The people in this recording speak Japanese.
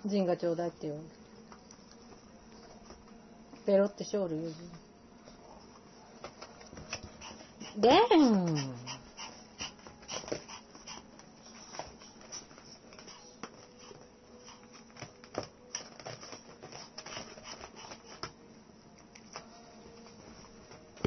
ジンがちょうだいって言う。ペロってショール言う。でん